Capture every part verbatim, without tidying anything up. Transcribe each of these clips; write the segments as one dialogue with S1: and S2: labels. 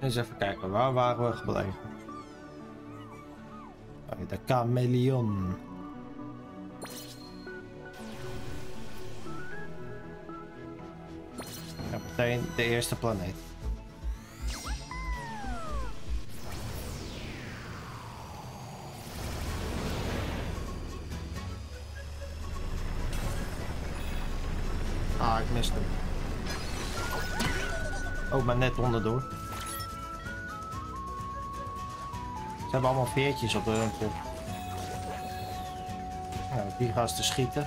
S1: Eens even kijken, waar waren we gebleven? Oh, de chameleon. Ja, meteen de eerste planeet. Ah, ik miste hem. Oh, maar net onderdoor. Ze hebben allemaal veertjes op hun kop. Nou, die gaat te schieten.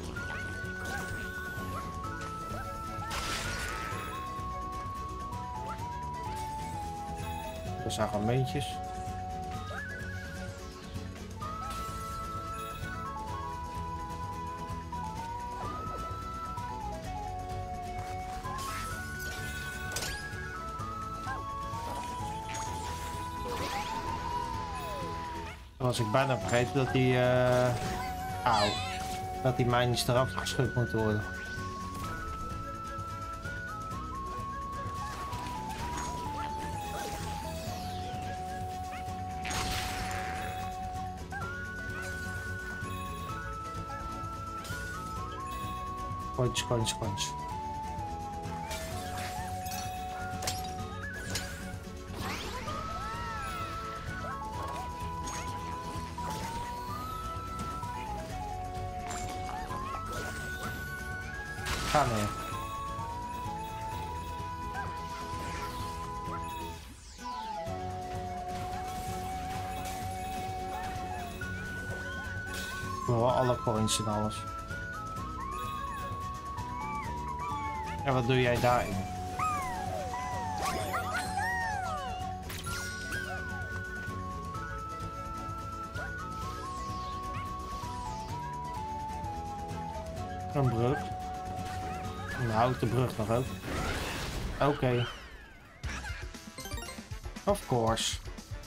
S1: Dat zijn gewoon muntjes. Was ik bijna vergeten dat die uh, auw, dat die mijntjes eraf geschud moeten worden. Kontje, kontje, kontje. Ga mee. Ik wil wel alle coins en alles. En wat doe jij daarin? Een brug. Een houten brug nog ook. Oké. Okay. Of course.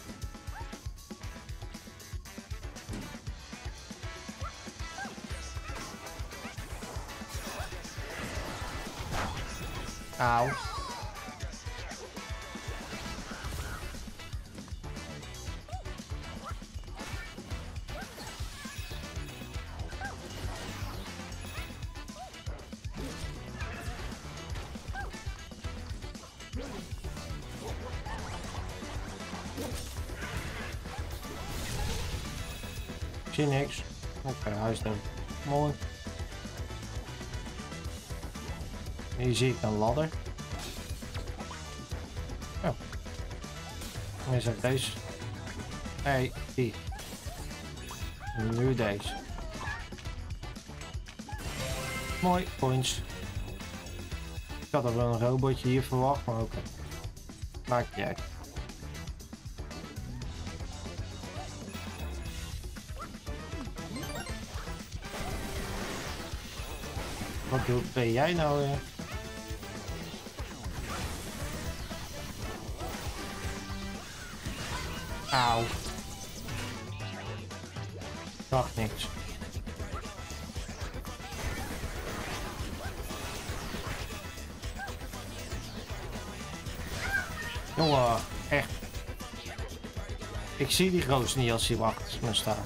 S1: Auw. Ik zie niks. Oké, okay, hij is dood. Mooi. Hier zie ik een ladder. Oh. En is ook deze. Hey, die. En nu deze. Mooi, points. Ik had er wel een robotje hier verwacht, maar oké. Okay. Maakt niet uit. Wat doe, ben jij nou weer? Auw. Dacht niks. Jongen, echt. Ik zie die roos niet als hij achter me staat.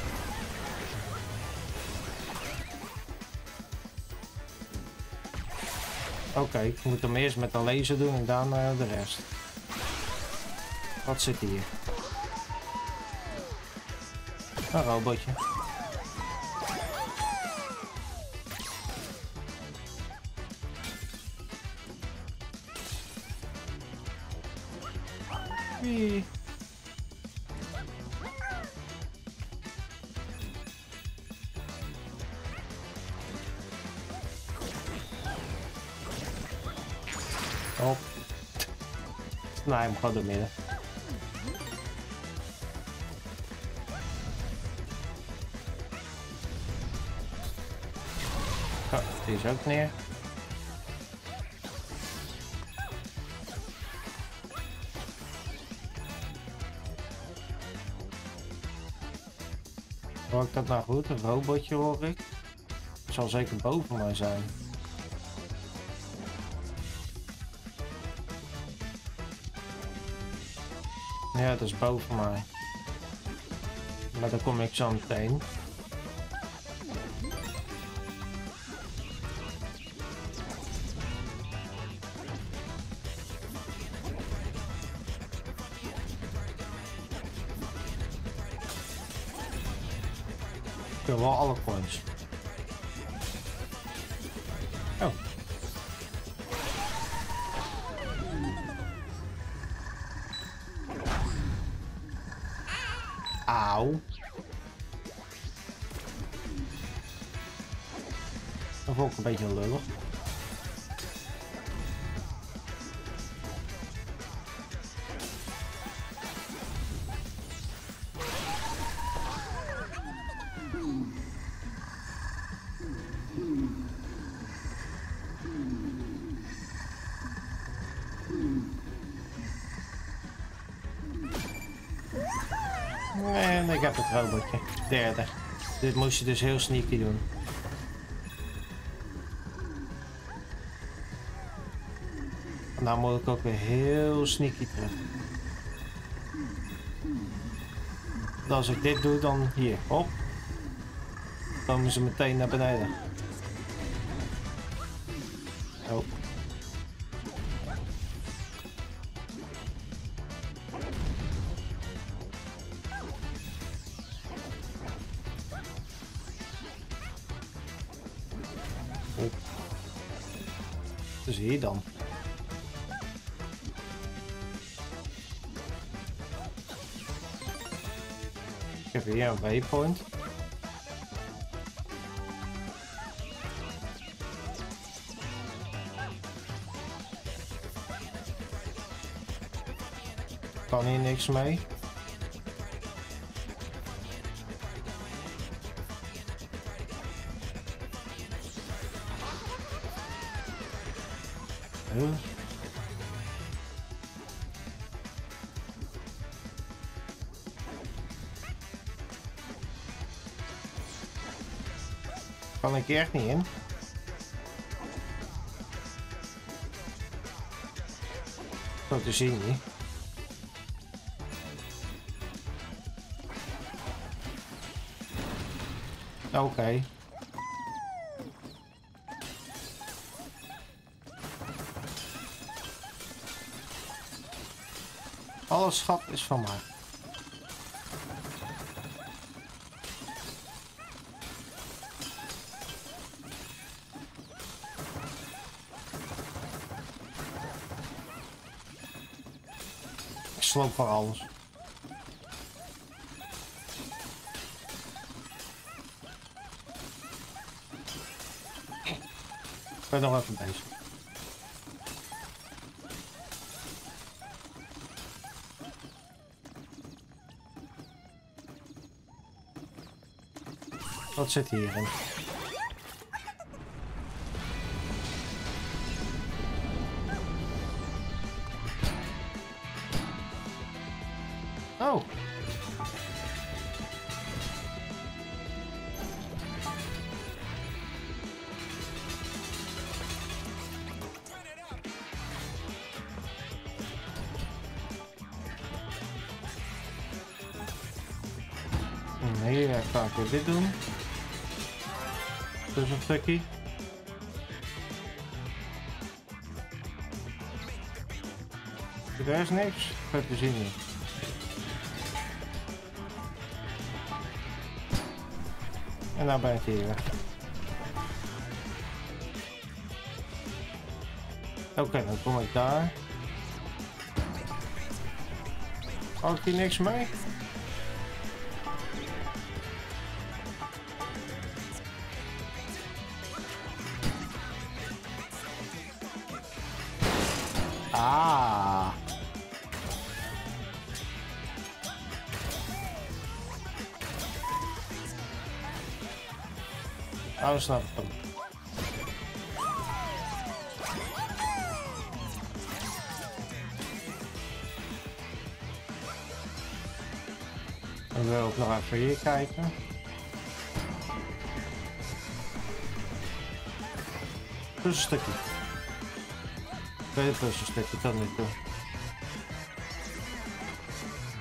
S1: Oké, okay, ik moet hem eerst met een laser doen en dan uh, de rest. Wat zit hier? Een robotje. Wie? Op. Nee, hem gewoon door midden. Oh, die is ook neer. Hoor ik dat nou goed? Een robotje hoor ik. Het zal zeker boven mij zijn. Ja, dat is boven mij. Maar daar kom ik zo meteen. Ik wil wel alle coins. Oh. Auw. Dat vond ik een beetje lullig. En ik heb het robotje. Derde. Dit moest je dus heel sneaky doen. En nou moet ik ook weer heel sneaky terug. En als ik dit doe, dan hier, op. Dan komen ze meteen naar beneden. Oh. Dus hier dan. Ik heb hier een waypoint. Kan hier niks mee. Huh? Kan ik hier echt niet in? Zo te zien niet. Oké. Okay. Alle schat is van mij. Ik sloop voor alles. Ik ben nog even bezig. Wat zit hierin? Oh. Hier kan ik weer dit doen. Dus een stukje. Er is niks. Vet te zien niet. En nou ben ik hier weg. Oké, okay, dan kom ik daar. Had ik hier niks mee? Ah. Oh, snap ik hem. Dan wil ik nog even hier kijken. Puzzelstukje. Tweede puzzelstukje, dat niet doen.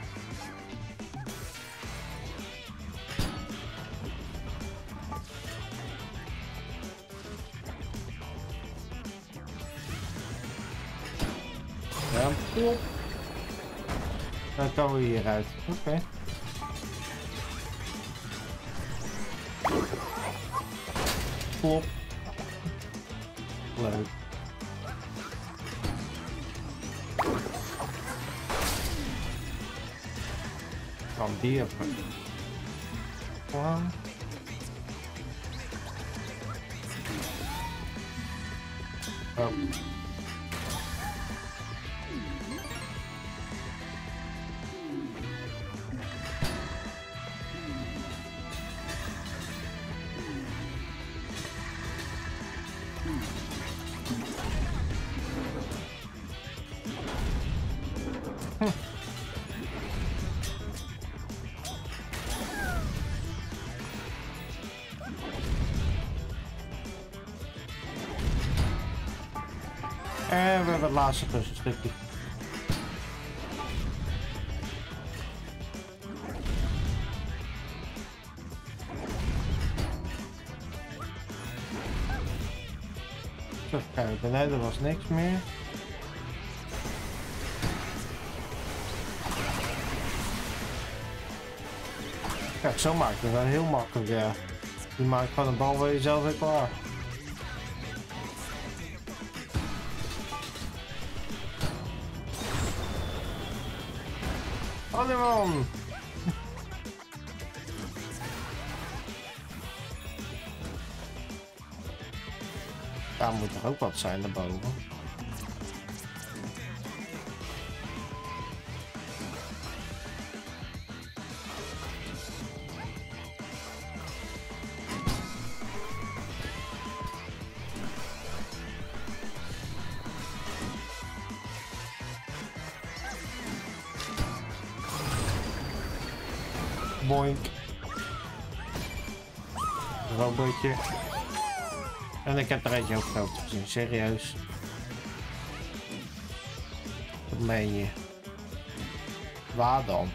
S1: Ja, plop. Dan komen we hieruit. Oké. Okay. Plop. Leuk. Kan die hebben. Wow. Oh. Hm. En we hebben het laatste tussenstukje. Even kijken, nee, er was niks meer. Kijk, zo maakt het wel heel makkelijk, ja. Je maakt van een bal wel jezelf weer klaar. Hallo man! Daar moet er ook wat zijn daarboven. Boink. Robotje. En ik heb er eentje ook groot gezien, serieus. Wat meen je? Waar dan?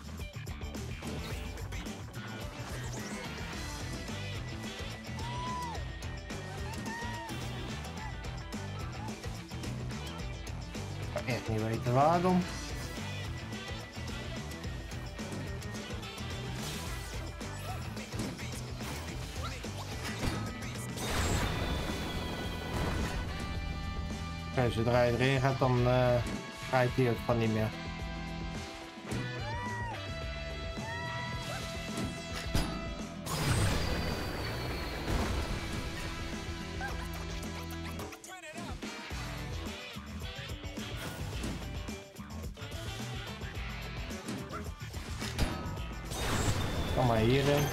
S1: Ik kan echt niet weten waar dan. Okay, zodra je erin gaat, dan uh, ga je die ook van niet meer. Kom maar hierin.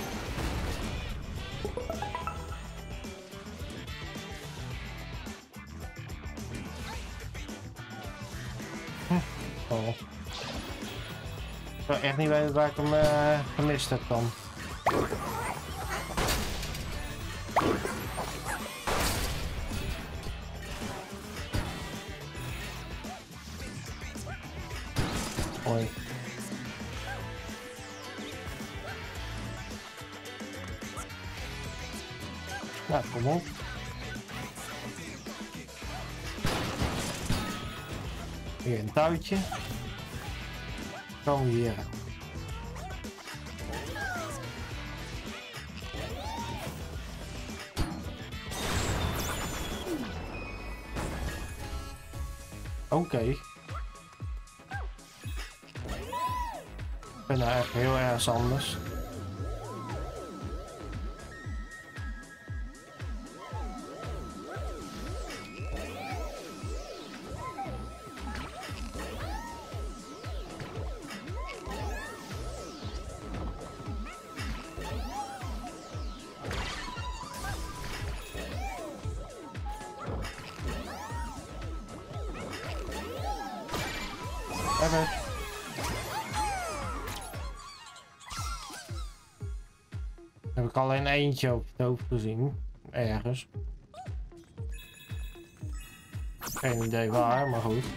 S1: Oh. Ik wil echt niet weten waar ik hem uh, gemist heb dan. Hoi. Nou, kom op. Hier een touwtje. Komen we hier. Oké. Okay. Ik ben nou echt heel erg anders. Even. Heb ik alleen eentje op het hoofd gezien. Ergens. Geen idee waar, maar goed.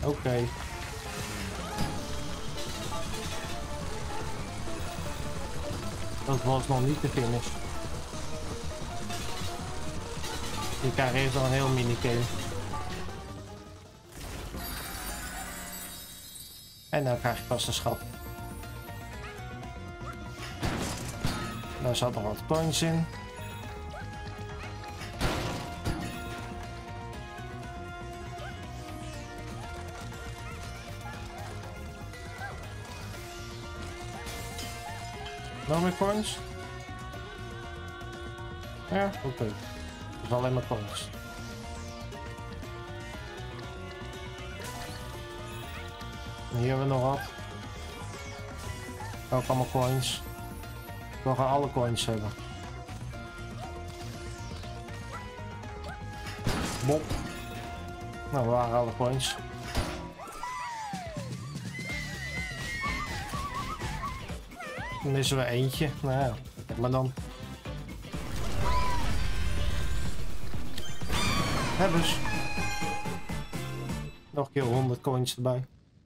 S1: Okay. Dat was nog niet de finish. Je krijgt eerst nog een heel minigame. En dan krijg je pas de schat. Daar zat nog wat coins in. Nog meer coins? Ja, oké. Okay. Dat is alleen maar coins. En hier hebben we nog wat. Ook allemaal coins. We gaan alle coins hebben. Bop. Nou, we waren alle coins. Dan missen we eentje. Nou ja, kijk maar dan. Hebben ze. Nog een keer honderd coins erbij.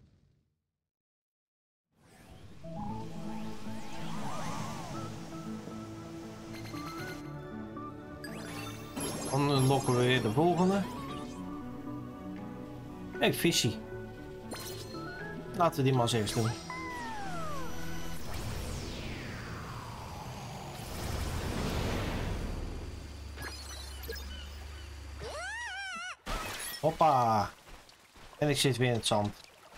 S1: Dan unlocken we weer de volgende. Hey, visie. Laten we die maar als eerst doen. Hoppa. En ik zit weer in het zand.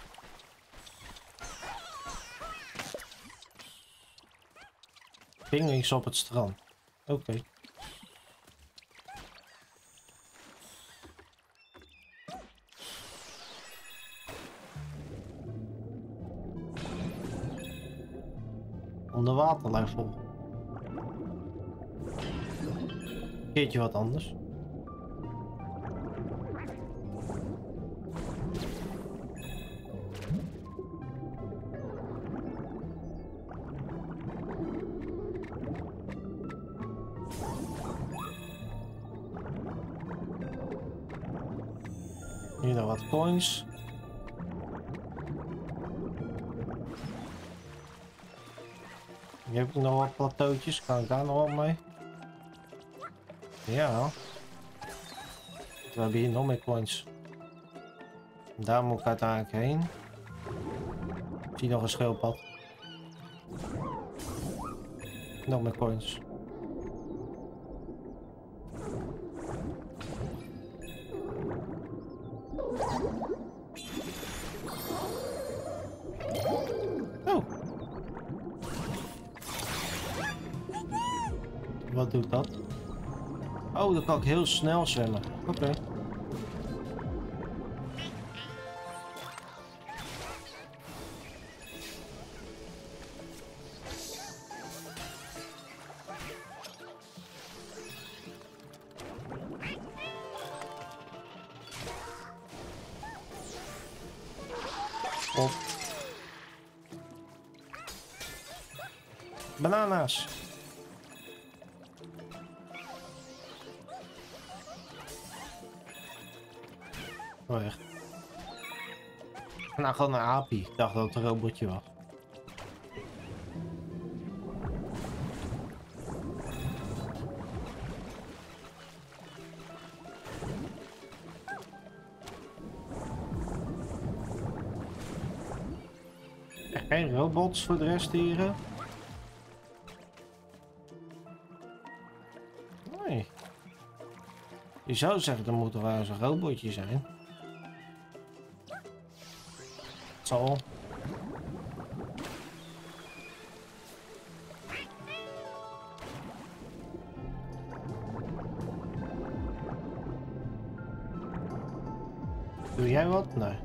S1: Pinguïns op het strand. Oké. Okay. Onderwaterlevel. Keertje wat anders. Hier nog wat coins. Hier heb ik nog wat plateautjes. Kan ik daar nog wat mee? Ja. We hebben hier nog meer coins. Daar moet ik uiteindelijk heen. Ik zie nog een schildpad. Nog meer coins. Wat doet dat? Oh, dan kan ik heel snel zwemmen. Oké. Okay. Op. Bananas. Oh, echt. Nou, gewoon een aapie. Ik dacht dat het een robotje was. Geen robots voor de rest hier. Nee. Je zou zeggen, dan moet er wel eens een robotje zijn. Zo. Doe jij wat? Nee.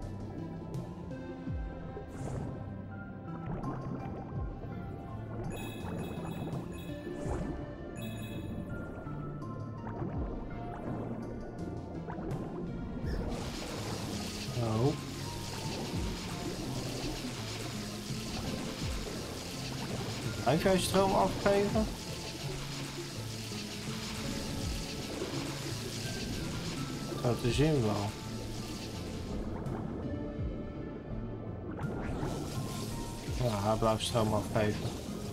S1: Oh. Blijf jij stroom afgeven? Zo te zien wel. Nou, haar blijft stroom afgeven.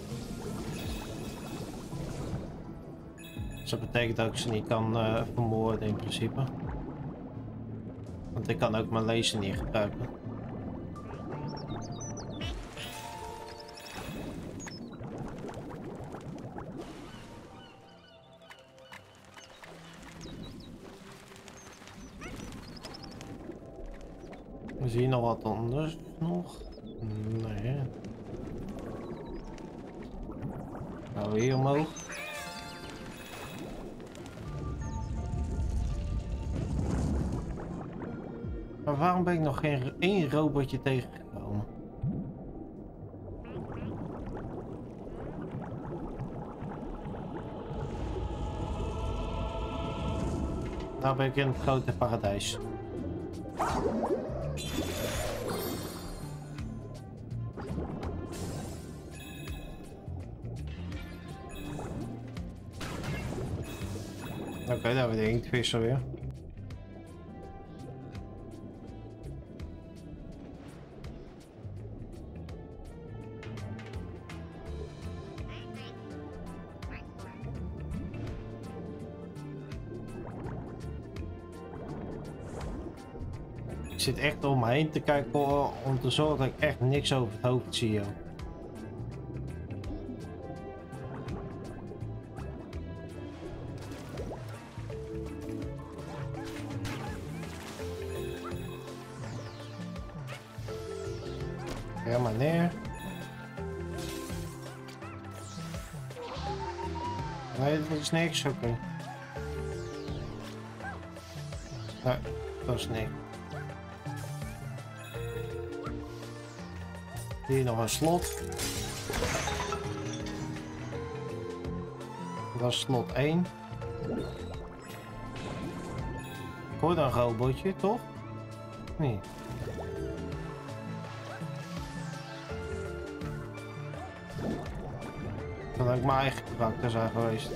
S1: Dus dat betekent dat ik ze niet kan uh, vermoorden in principe. Want ik kan ook mijn laser niet gebruiken. We zien nog wat anders nog. Nee. Gaan we hier omhoog. Maar waarom ben ik nog geen één robotje tegengekomen? Nou ben ik in het grote paradijs. Oké, okay, daar hebben we de inktvisser weer. Ik zit echt om me heen te kijken om te zorgen dat ik echt niks over het hoofd zie. Joh. Ja, maar neer. Nee, dat is niks. Oké. Okay. Nee, dat is niks. Hier nog een slot. Dat is slot één. Ik hoor een robotje, toch? Nee. Dat had ik mijn eigen karakter zijn geweest.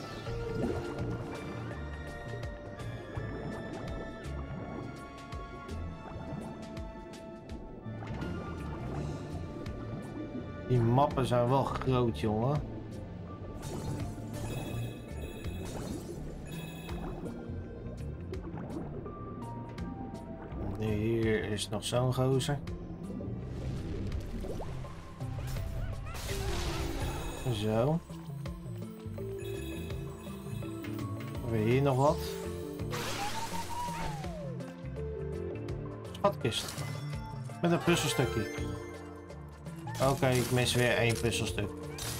S1: Die mappen zijn wel groot, jongen. Hier is nog zo'n gozer. Zo. Hebben we hier nog wat? Schatkist. Met een puzzelstukje. Oké, okay, ik mis weer één puzzelstuk.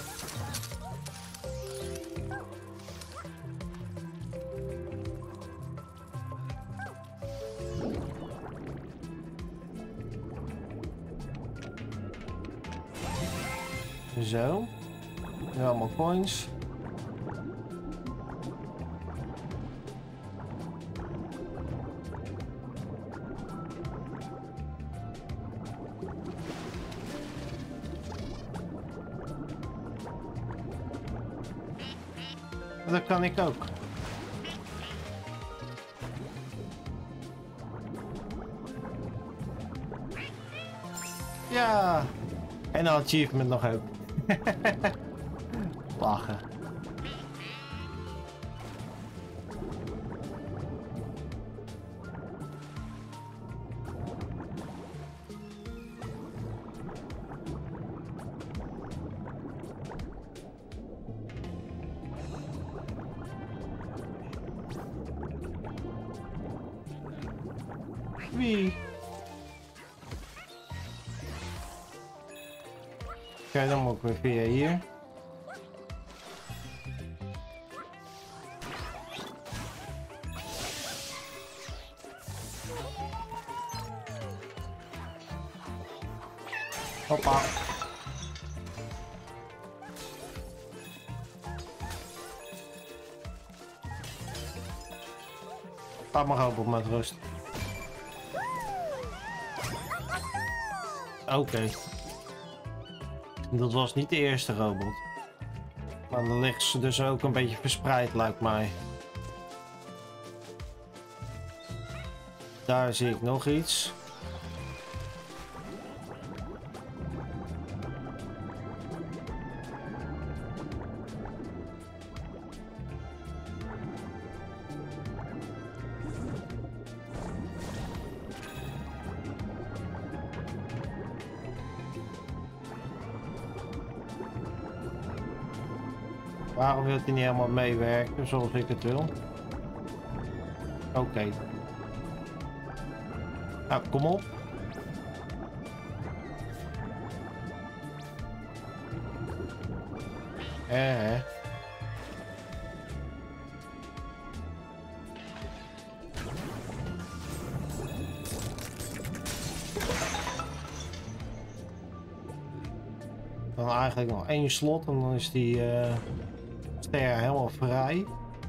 S1: Zo. Nu allemaal coins. Dat kan ik ook. Ja. En een achievement nog ook. Lachen. Wie? Kijk, dan moet ik weer via hier. Hoppa. Laat maar hopen met rust. Oké. Okay. Dat was niet de eerste robot. Maar dan ligt ze dus ook een beetje verspreid, lijkt mij. Daar zie ik nog iets. Waarom wil hij niet helemaal meewerken zoals ik het wil? Oké. Okay. Nou, kom op. Eh. Dan eigenlijk nog één slot en dan is die uh, ster helemaal vrij.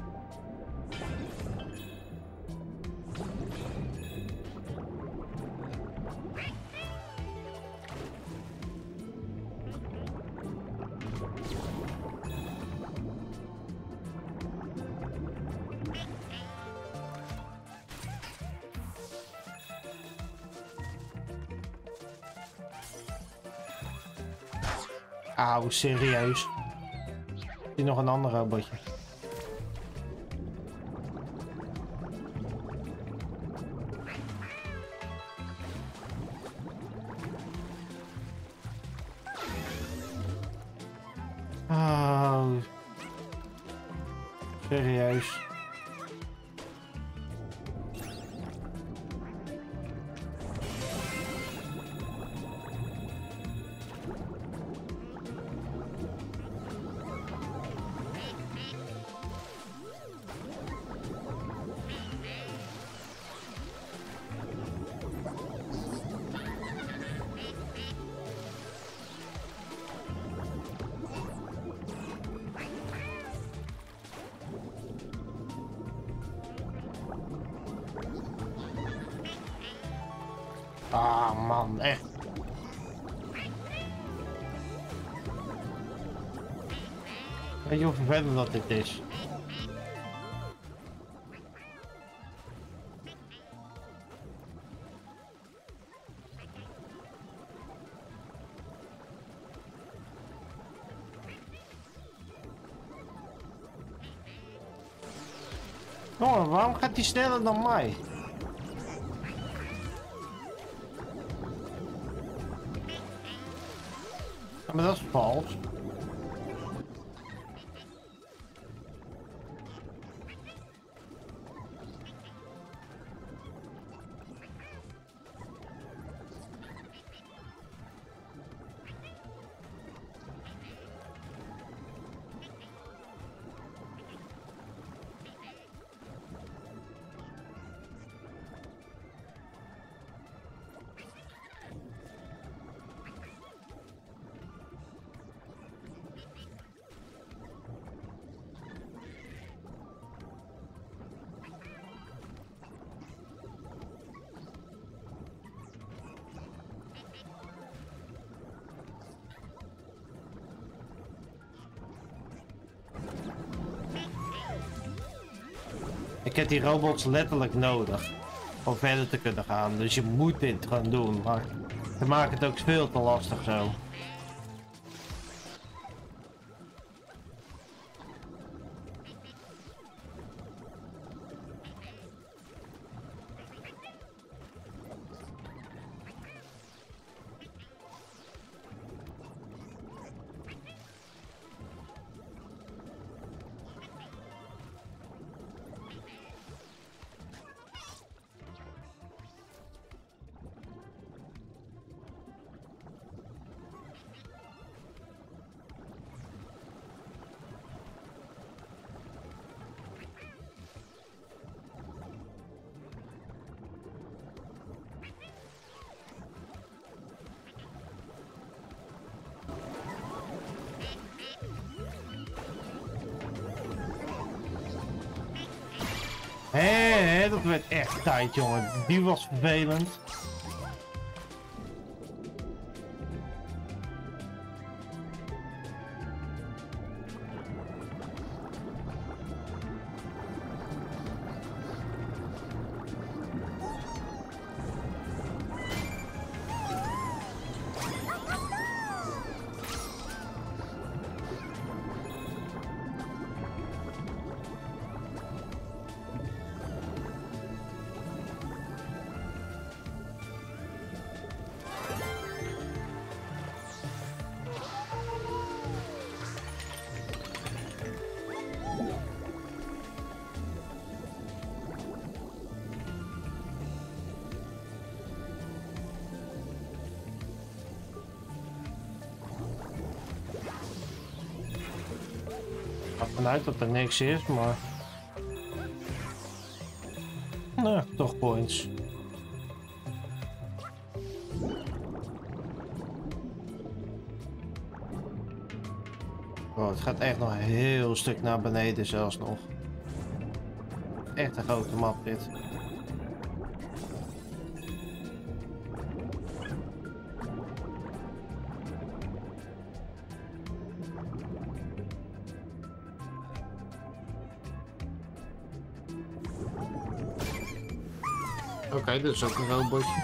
S1: Auw, serieus. Is hier nog een ander robotje? Oh. Serieus. Ah man, echt. Weet je hoe vervelend dat dit is? Oh, waarom gaat hij sneller dan mij? Ja, maar dat is vals. Ik heb die robots letterlijk nodig om verder te kunnen gaan, dus je moet dit gaan doen, maar ze maken het ook veel te lastig zo. Hé, hé, dat werd echt tijd, jongen. Die was vervelend. vanuit dat er niks is, maar... Nou, toch points. Oh, het gaat echt nog een heel stuk naar beneden zelfs nog. Echt een grote map dit. Oké, okay, dit is ook een robotje.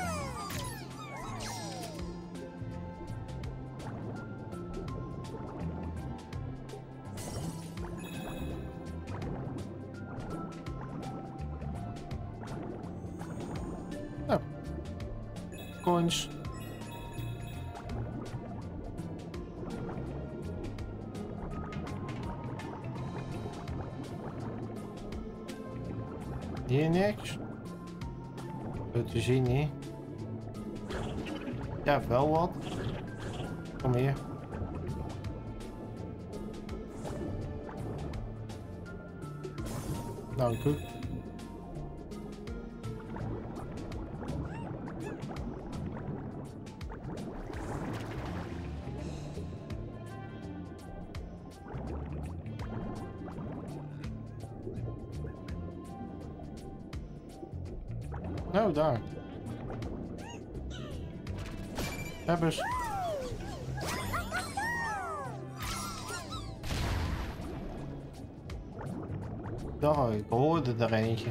S1: Oh. Coins. Hier niks. Goed te zien niet. Ja, wel wat. Kom hier. Dank u. Nou, daar. Hebbers. Daar, ik hoorde er eentje.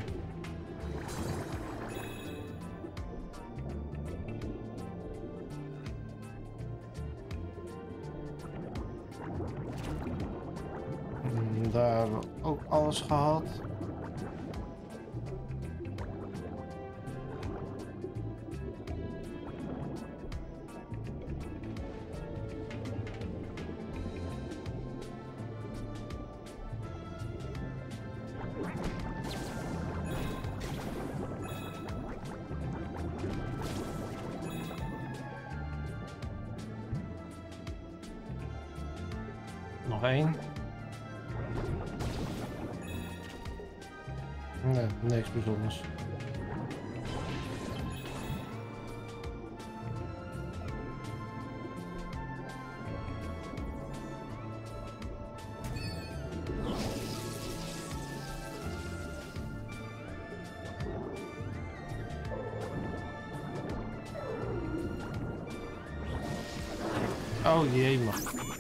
S1: En daar hebben we ook alles gehad. Nog één. Nee, niks bijzonders. Oh jee, man.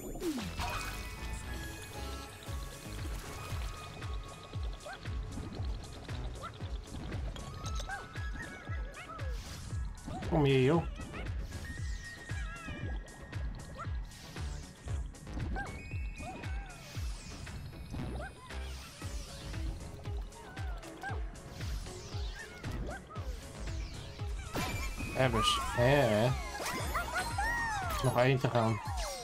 S1: Kom hier, joh. Ebbers. Hè? Nog één te gaan.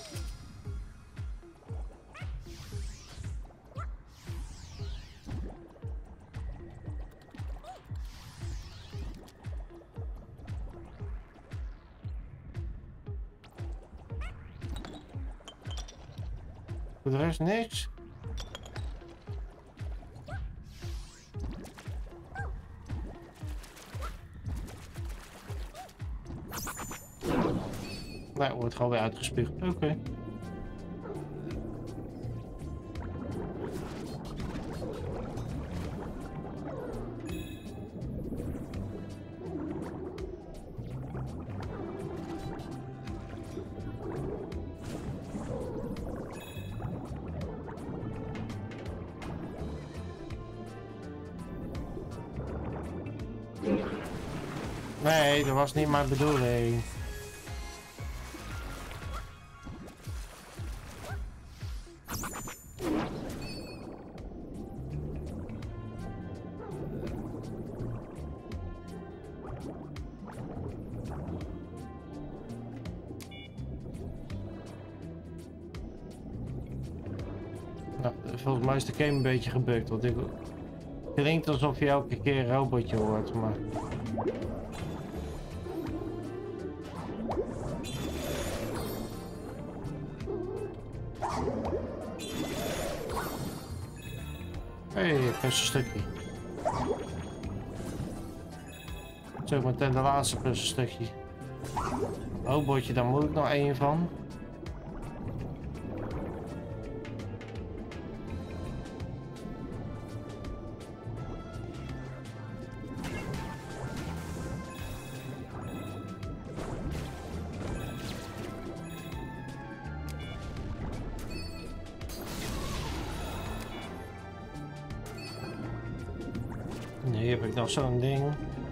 S1: Voor de rest niks. Nee, wordt gewoon weer uitgespuugd. Oké. Okay. Nee, dat was niet mijn bedoeling. Nou, volgens mij is de game een beetje gebukt, want ik... Het klinkt alsof je elke keer een robotje hoort, maar... Hé, hey, puzzelstukje. Zo meteen de laatste puzzelstukje. Robotje, daar moet ik nog één van. Hier heb ik nog zo'n ding.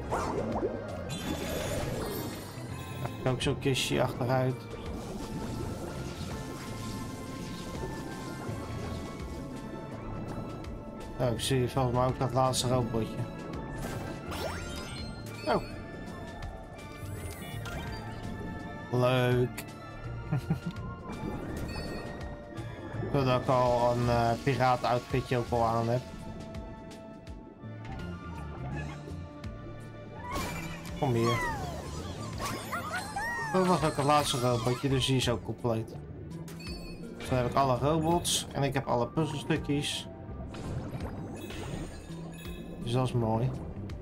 S1: Heb ik ook zo'n kistje achteruit. Oh, ik zie volgens mij ook dat laatste robotje. Oh. Leuk. Ik wil dat ik al een uh, piraat outfitje ook al aan heb. Kom hier. Dat was ook het laatste robotje, dus die is ook compleet. Dus dan heb ik alle robots en ik heb alle puzzelstukjes. Dus dat is mooi.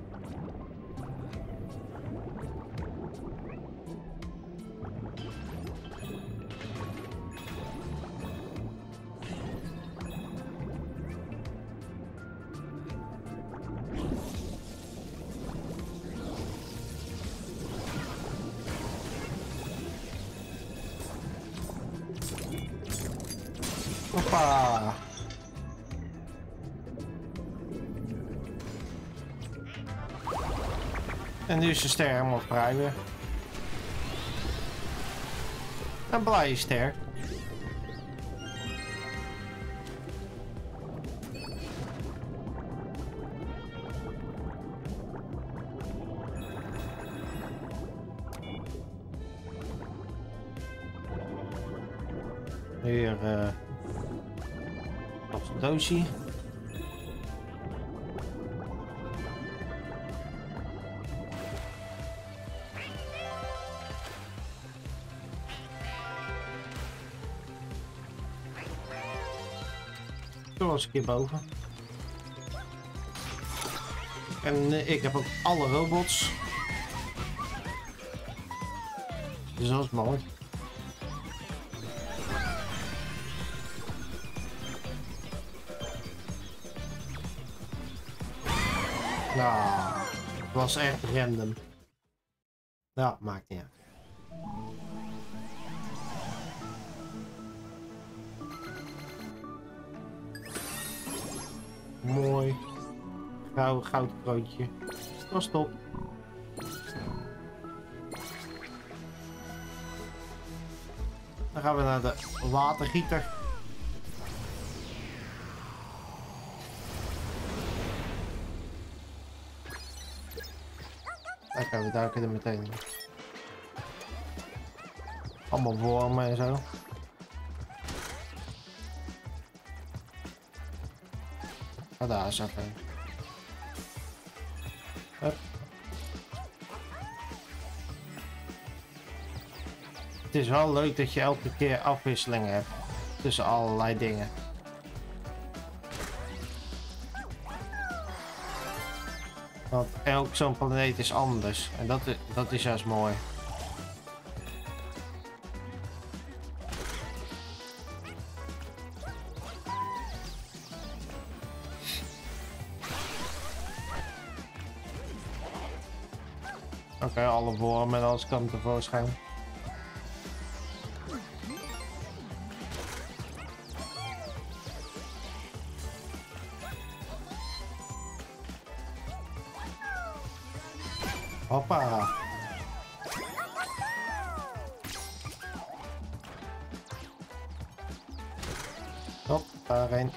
S1: Hoppa! En nu is de ster helemaal vrij weer. Een blije ster. Weer uh, nog een doosje. Toen was ik hier boven. En uh, ik heb ook alle robots. Dus dat is mooi. Nou, het was echt random. Nou, maakt niet uit. Mooi. Gauw, goudkrootje. Dat was top. Dan gaan we naar de watergieter. Oké, we duiken er meteen in. Allemaal wormen en zo. Ah, daar is even. Hup. Het is wel leuk dat je elke keer afwisseling hebt tussen allerlei dingen. Want elk zo'n planeet is anders en dat, dat is juist mooi. Oké, okay, alle wormen en alles kan tevoorschijn. Hoppa. Hop, daarheen.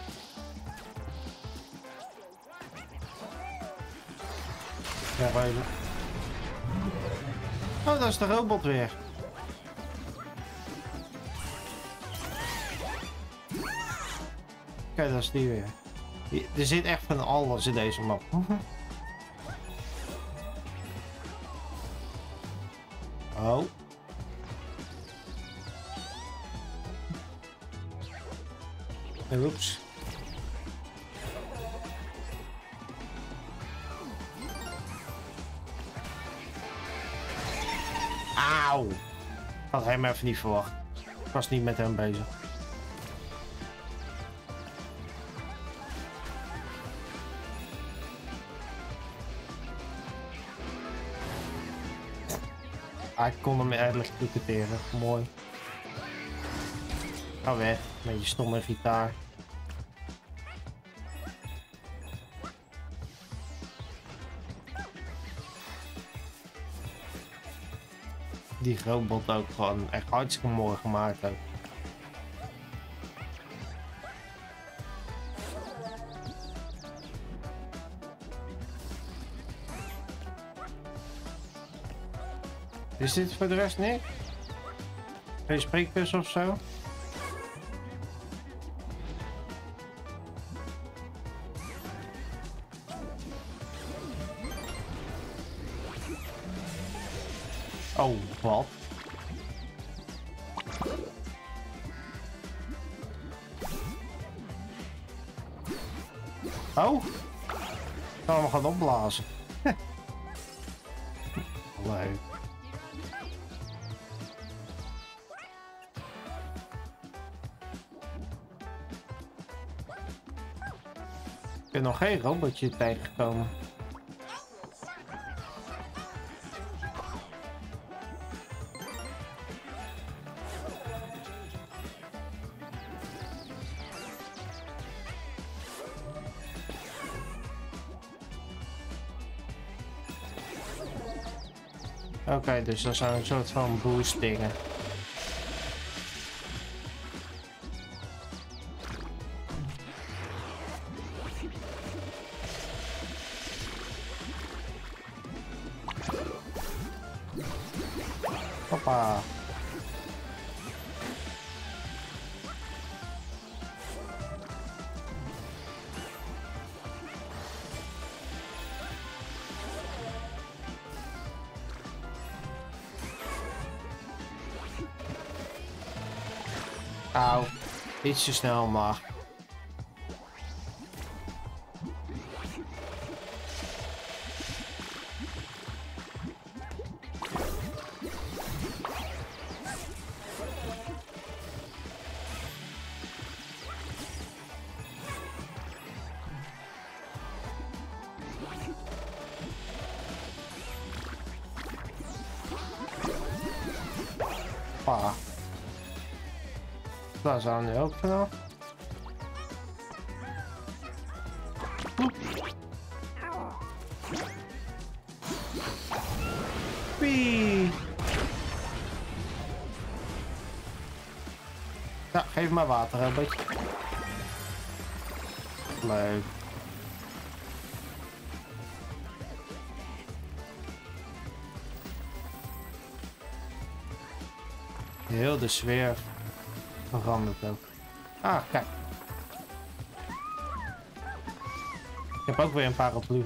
S1: Ja, wij... Oh, dat is de robot weer. Kijk, dat is die weer. Er zit echt van alles in deze map. Oh. Oeps. Auw! Ik had hem even niet verwacht. Ik was niet met hem bezig. Ah, ik kon hem eigenlijk cricketeren. Mooi. Ga weg met je stomme gitaar. Die robot ook gewoon echt hartstikke mooi gemaakt ook. Is dit voor de rest niks? Geen spreekbus of zo? Oh, wat? Oh? Ik kan hem gaan opblazen. Leuk. Ik ben nog geen robotje tegengekomen. Oké, okay, dus dat zijn een soort van boost dingen. Hoppa. Auw, iets te snel maar. Pa. Daar zijn we nu ook vanaf. Wee. Ja, geef maar water, een beetje. Leuk. Heel de sfeer verandert ook. Ah, kijk. Ik heb ook weer een paraplu.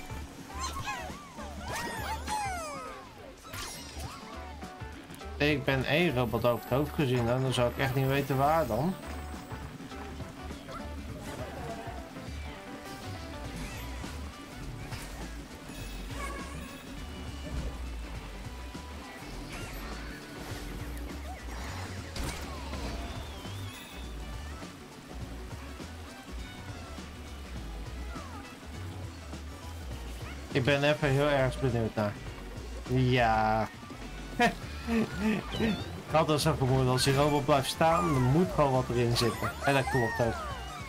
S1: Ik ben één robot over het hoofd gezien en dan zou ik echt niet weten waar dan. Ik ben even heel erg benieuwd naar. Ja. Ik had al zo vermoeden, als die robot blijft staan, dan moet gewoon wat erin zitten. En dat klopt ook.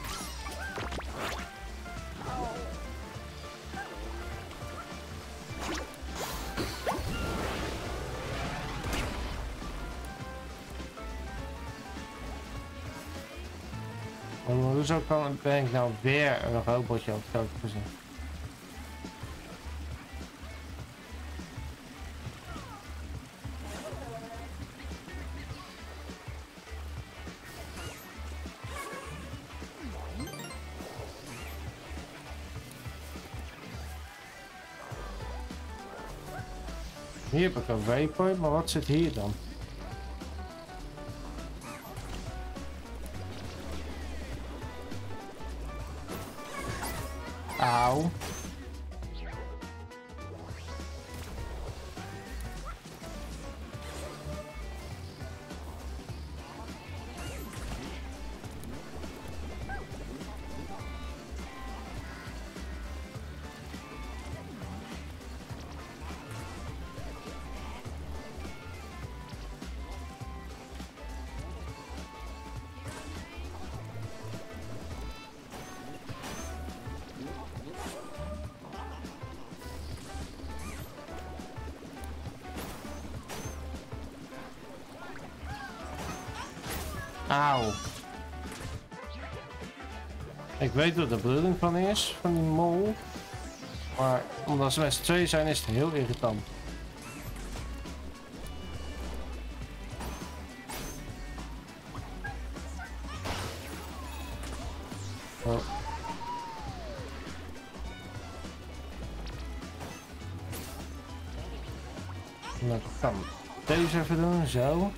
S1: Hoezo kan, ben ik nou weer een robotje op het koken gezien? Hier heb ik een waypoint, maar wat zit hier dan? Auw. Auw. Ik weet wat de bedoeling van is, van die mol. Maar omdat ze met z'n tweeën zijn, is het heel irritant. Oh. Dan kan deze even doen, zo.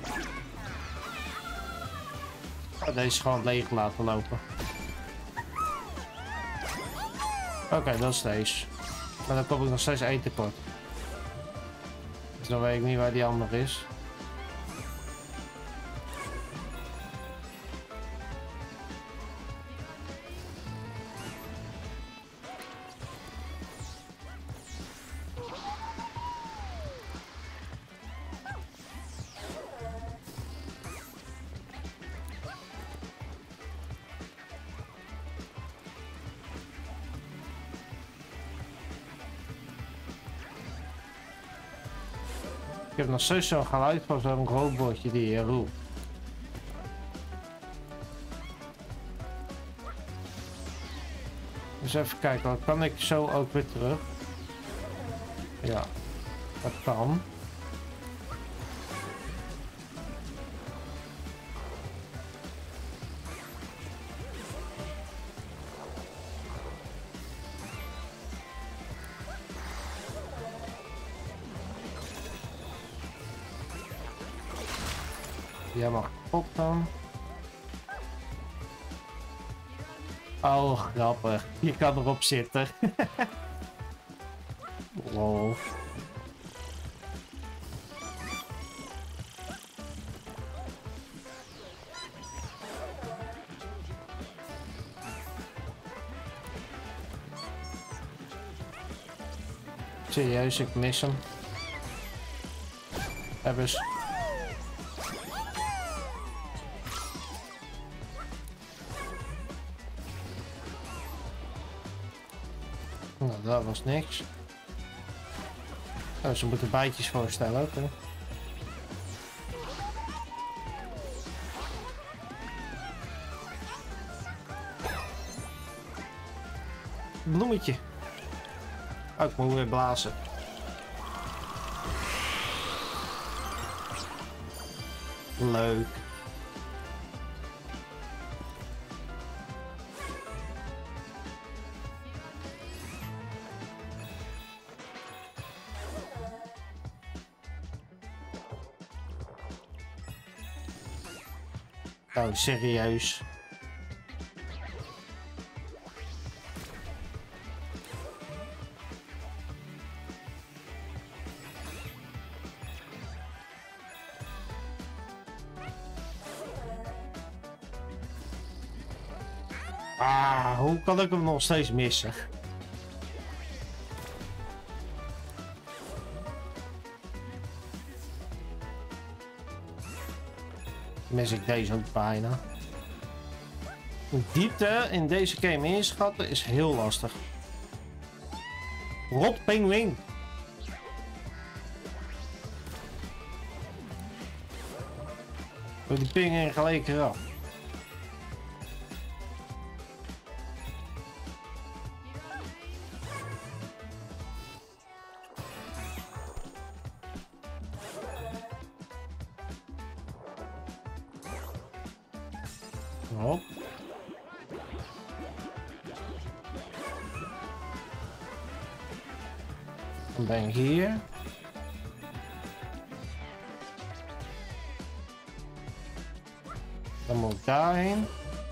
S1: Oh, deze gewoon leeg laten lopen. Oké, okay, dat is deze. Maar dan kom ik nog steeds één tekort. Dus dan weet ik niet waar die andere is. Ik heb nog steeds zo'n geluid van zo'n robotje die hier roept. Dus even kijken, wat kan ik zo ook weer terug? Ja, dat kan. Jij mag op dan. Oh, grappig. Je kan erop zitten. Wow. Serieus, ik mis hem. Hebben ze. Nou, dat was niks. Oh, ze moeten bijtjes voorstellen ook, hè. Bloemetje. Oh, ik moet weer blazen. Leuk. Oh, serieus. Ah, hoe kan ik hem nog steeds missen? Mis ik deze ook bijna. De diepte in deze game inschatten is heel lastig. Rot pinguïn. Die pinguïn gelijk eraf. Hop. Dan ben ik hier. Dan moet ik daarheen.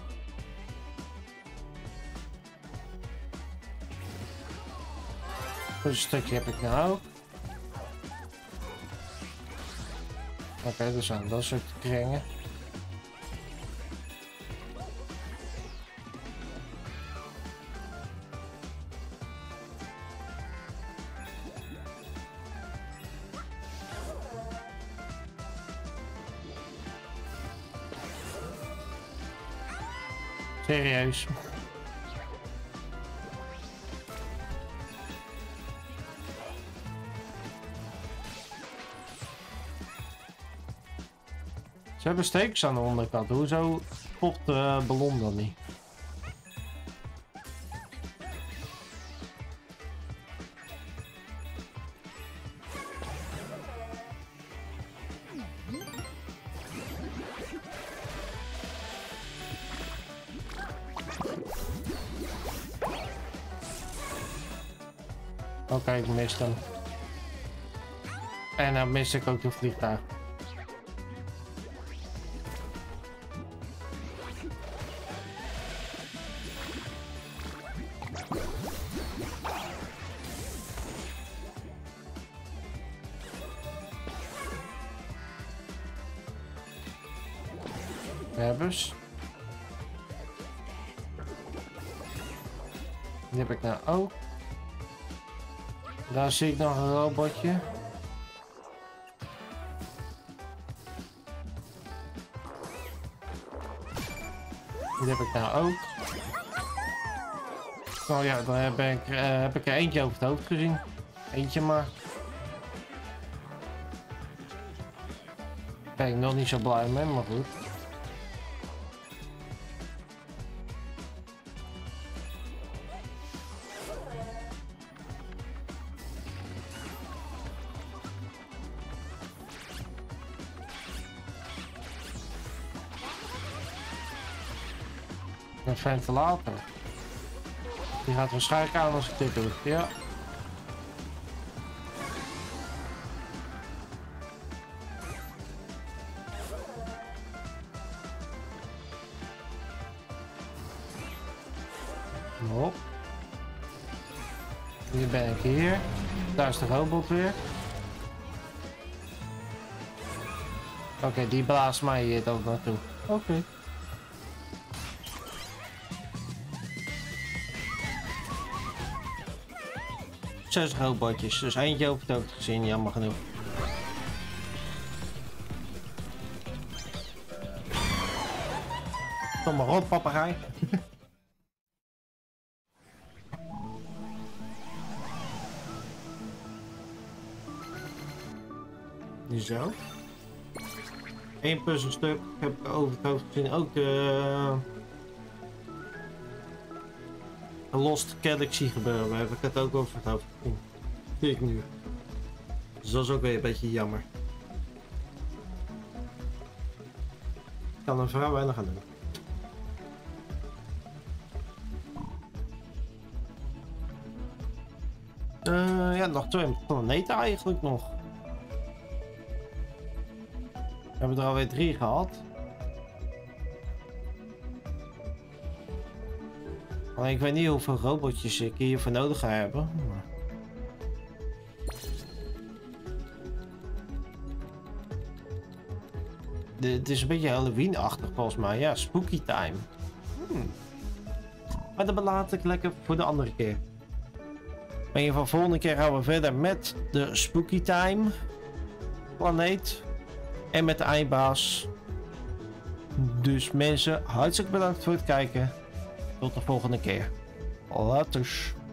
S1: Een stukje heb ik nou ook. Oké, okay, dus aan dat soort kringen. Serieus. Ze hebben stekers aan de onderkant. Hoezo popt de ballon dan niet? Oké, okay, ik mis hem. En dan mis ik ook de vliegtuig. Hebbers. Die heb ik nou ook. Daar zie ik nog een robotje. Die heb ik nou ook. Oh ja, dan heb ik, uh, heb ik er eentje over het hoofd gezien. Eentje maar. Daar ben ik nog niet zo blij mee, maar goed. Een ventilator. Die gaat waarschijnlijk aan als ik dit doe. Ja. Hop. Nu ben ik hier. Daar is de robot weer. Oké, okay, die blaast mij hier ook naartoe. Oké. Okay. Zes robotjes, dus eentje over het hoofd gezien, jammer genoeg. Kom maar op, papegaai. Zo. Eén puzzelstuk heb ik over het hoofd gezien. Ook de... de Lost Galaxy gebeuren. Heb ik het ook over het hoofd gezien. Zie ik nu. Dus dat is ook weer een beetje jammer. Ik kan er vrij weinig aan doen. Uh, ja, nog twee planeten eigenlijk nog. We hebben er alweer drie gehad. Alleen ik weet niet hoeveel robotjes ik hiervoor nodig ga hebben. Maar... De, het is een beetje Halloween-achtig volgens mij. Ja, spooky time. Hmm. Maar dat laat ik lekker voor de andere keer. In ieder geval, volgende keer gaan we verder met de spooky time planeet. En met de eindbaas. Dus mensen, hartstikke bedankt voor het kijken. Tot de volgende keer. Laters.